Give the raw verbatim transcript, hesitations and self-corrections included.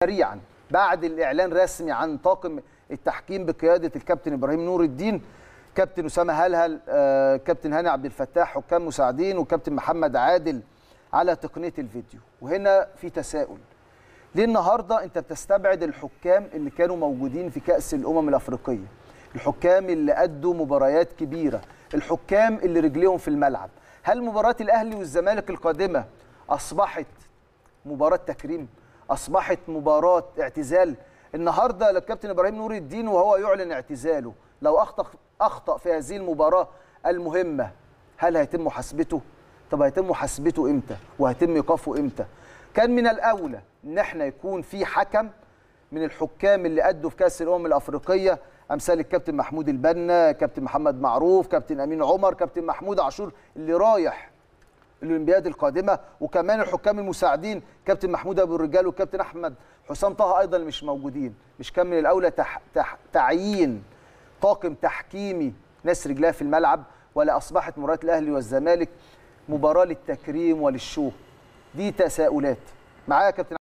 سريعا بعد الاعلان رسمي عن طاقم التحكيم بقياده الكابتن ابراهيم نور الدين، كابتن اسامه هلهل، آه، كابتن هاني عبد الفتاح حكام مساعدين، وكابتن محمد عادل على تقنيه الفيديو. وهنا في تساؤل، ليه النهارده انت بتستبعد الحكام اللي كانوا موجودين في كأس الامم الافريقيه، الحكام اللي ادوا مباريات كبيره، الحكام اللي رجليهم في الملعب؟ هل مباراه الاهلي والزمالك القادمه اصبحت مباراه تكريم؟ اصبحت مباراه اعتزال؟ النهارده الكابتن ابراهيم نور الدين وهو يعلن اعتزاله لو اخطا اخطا في هذه المباراه المهمه، هل هيتم محاسبته؟ طب هيتم محاسبته امتى؟ وهيتم ايقافه امتى؟ كان من الاولى ان احنا يكون في حكم من الحكام اللي ادوا في كاس الامم الافريقيه، امثال الكابتن محمود البنا، كابتن محمد معروف، كابتن امين عمر، كابتن محمود عاشور اللي رايح الاولمبياد القادمه، وكمان الحكام المساعدين كابتن محمود ابو الرجال وكابتن احمد حسام طه ايضا اللي مش موجودين. مش كان من الاولى تح... تح... تعيين طاقم تحكيمي ناس رجلها في الملعب؟ ولا اصبحت مباراه الاهلي والزمالك مباراه للتكريم وللشو؟ دي تساؤلات معايا يا كابتن.